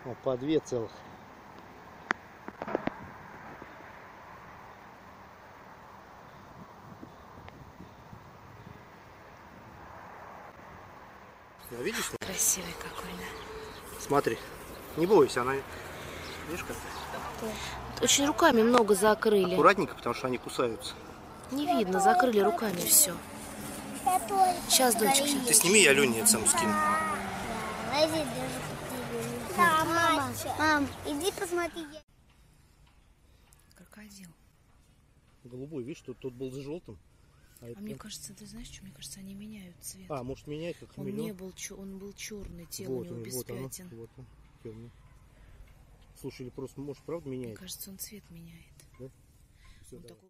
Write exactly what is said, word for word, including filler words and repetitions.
О, по две целых. Да, видишь? Красивый какой, да. Смотри, не бойся, она, видишь как? Очень руками много закрыли. Аккуратненько, потому что они кусаются. Не видно, закрыли руками все. Сейчас, дочка, сейчас. Ты сними, я Лене это сам скину. Да, мама, мам, иди посмотри. Крокодил. Голубой, видишь, тут, тут был с желтым. А, А это... мне кажется, ты знаешь, что? Мне кажется, они меняют цвет. а может менять, как Он хамелеон? не был, он был черный, тело Вот у него он, без вот оно, пятен. вот он, темный. Слушай, или просто, может, правда Мне меняет? кажется, он цвет меняет. Да? Все, Он давай. такой